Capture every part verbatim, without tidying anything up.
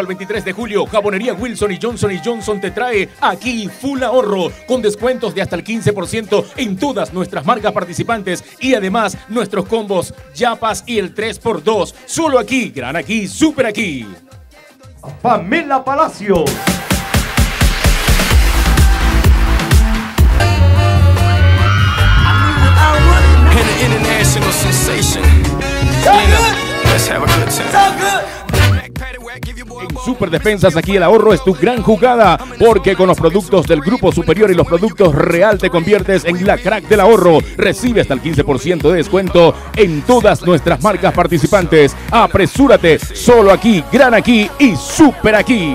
al veintitrés de julio, Jabonería Wilson y Johnson y Johnson te trae aquí Full Ahorro, con descuentos de hasta el quince por ciento en todas nuestras marcas participantes y además nuestros combos Yapas y el tres por dos. Solo aquí, gran aquí, super aquí. Pamela Palacio. International sensation. Let's have a good time. En Super Despensas, aquí el ahorro es tu gran jugada, porque con los productos del Grupo Superior y los productos Real te conviertes en la crack del ahorro. Recibe hasta el quince por ciento de descuento en todas nuestras marcas participantes. Apresúrate, solo aquí, gran aquí y super aquí.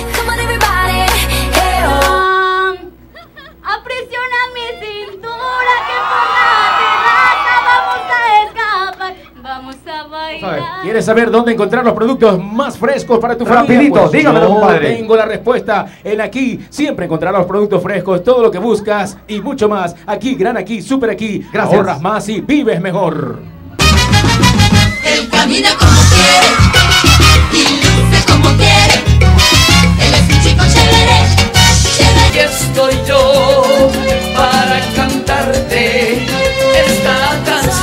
¿Quieres saber dónde encontrar los productos más frescos para tu familia? Rapidito, Pues dígamelo, yo compadre. tengo la respuesta. En Aquí siempre encontrarás los productos frescos, todo lo que buscas y mucho más. Aquí, gran aquí, super aquí. Gracias. Ahorras más y vives mejor. Él camina como quiere y luce como quiere. Él es un chico chévere, chévere. Aquí estoy yo para cantarte esta canción.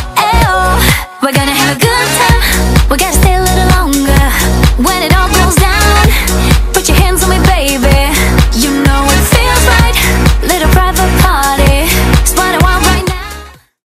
We're gonna have a good time. We gotta stay a little longer when it all goes down.